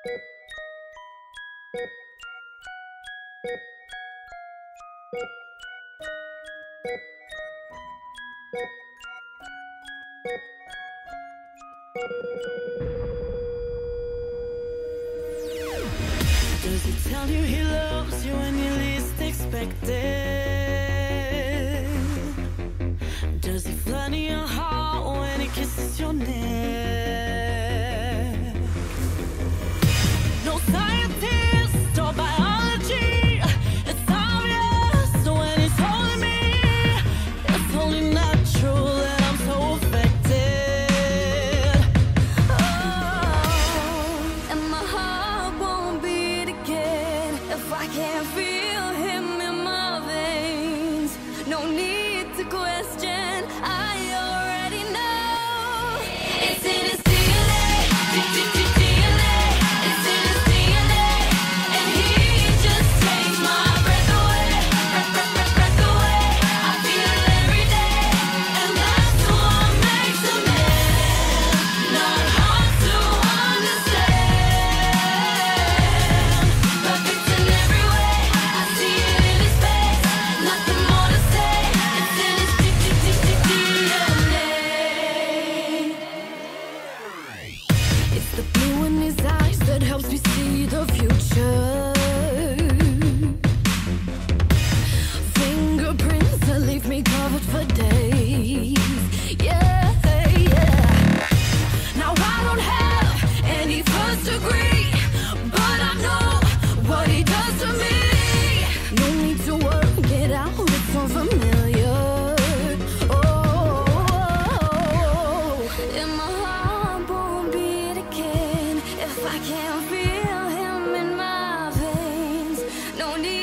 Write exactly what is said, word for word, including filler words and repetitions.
Does he tell you he loves you when you least expect it? Does he flood your heart when he kisses your neck? No scientist or biology, it's obvious when he's holding me. It's only natural that I'm so affected. Oh, and my heart won't beat again if I can't feel him in my veins. No need to question, I already know. It's in his D N A, D N A. It's in his D N A, and he just takes my breath away, breath, breath, breath, breath away. I feel it every day, and that's what makes a man. Not hard to understand. Perfect in every way, I see it in his face. Nothing more to say. It's in his D N A. It's the blue in his eyes that helps me see the future. Fingerprints that leave me covered for days. Yeah, yeah. Now I don't have any first degree, but I know what he does to me. No need to work it out, it's so familiar. Oh, and my heart won't beat again if I can't feel him in my veins. No need